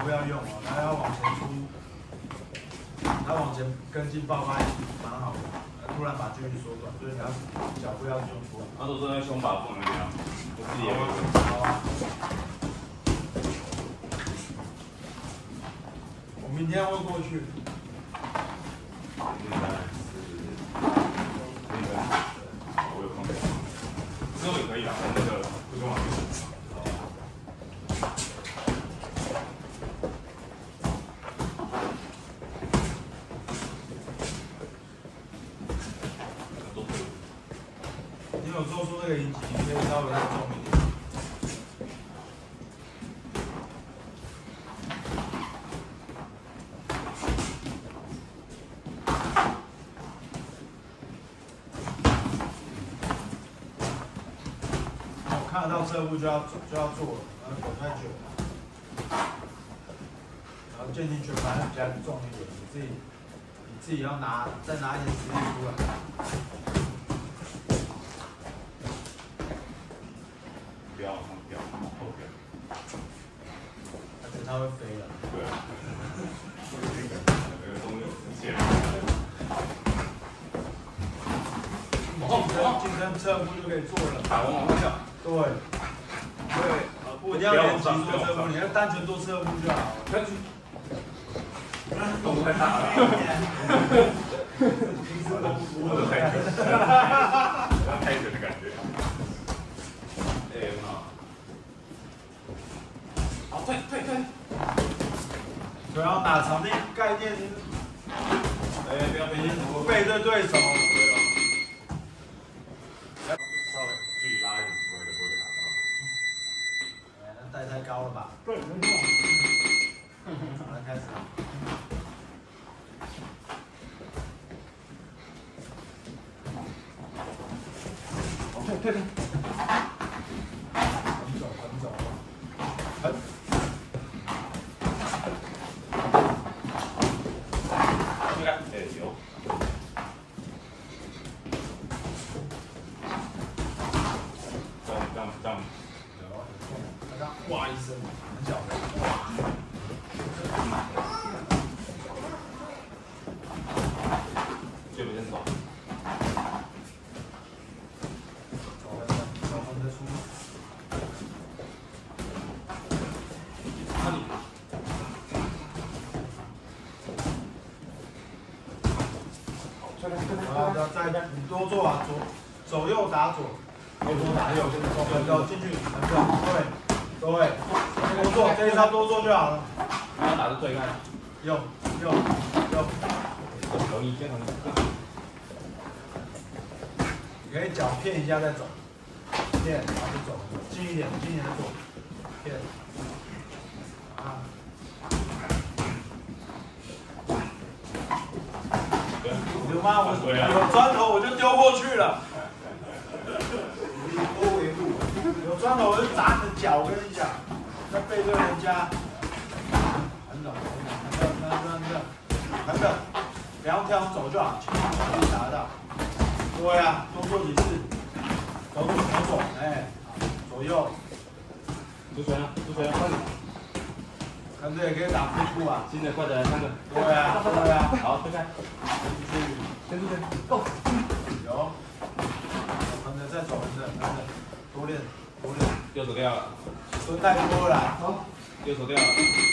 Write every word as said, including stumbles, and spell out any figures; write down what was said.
不要用哦，它要往前出，它往前跟进爆发蛮好的，突然把距离缩短，所以你要脚步要用出来。 他都说在胸把缝那边啊，我自己也有。 好啊。我明天会过去。 应该是，应该是，我有空。之后也可以啊，那个不用往去。 有做出这个引擎，可以稍微再重一点。我看得到侧步就要就要做了，然后等太久了。然后渐进拳反正比较重一点，你自己你自己要拿再拿一点实力出来。 不要往上飙，往后飙。 而且它会飞了。 对啊。那个东西很险。 竞争竞争侧步就可以做了。 打往往上跳。对。 对。不一定要连击做侧步，你要单纯做侧步就好了。 上去。动太大了。平时都不会太久。要开始的感觉。 哎，很好。好，退退退。 主要打场地概念， 哎，不要背背对对手。 对了。稍微距离拉一点出来就不会被打到。 哎，那带太高了吧？对，没错。好了，开始。 好，退退退。 走，横走，横。 对啊，哎有。这样这样这样。 有，刚刚哇一声，很小的哇。 这边先走。 走横的，走横的出。 好的，再你多做啊，左左右打左，右左打右，有有进去，很正，对对，多做，这一招多做就好了。 不要打着对看。 右右右， 容易，先容易。 你可以脚骗一下再走，骗，然后就走，近一点，近一点再走，骗，啊。 有吗？我有砖头我就丢过去了。有砖头我就砸你的脚，我跟你讲，要背对人家。很冷，很冷，很冷，很冷，很冷，不要跳走就好，轻轻可以达到。对呀，多做几次。走左走左，哎，左右。 出拳了，出拳了，快点。 跟着也可以打屁股啊。 新的快点来三个。 对呀，对呀。 好，推开。 继续。 先出拳 ，Go。 有，横着再走横着，横着，多练多练。 右手掉了。 蹲太多了。 好。右手掉了。